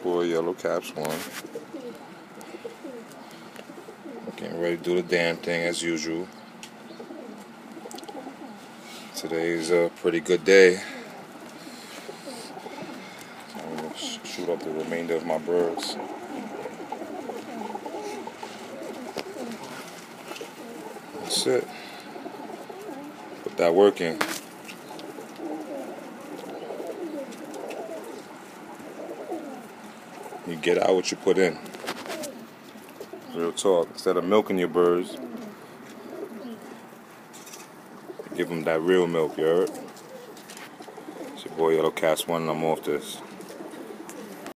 Boy, Yellow Caps 1. Getting ready to do the damn thing as usual. Today's a pretty good day. I'm going to shoot up the remainder of my birds. That's it. Put that work in. You get out what you put in. Real talk. Instead of milking your birds, give them that real milk, you heard? It's your boy Yellow Caps 1 and I'm off this.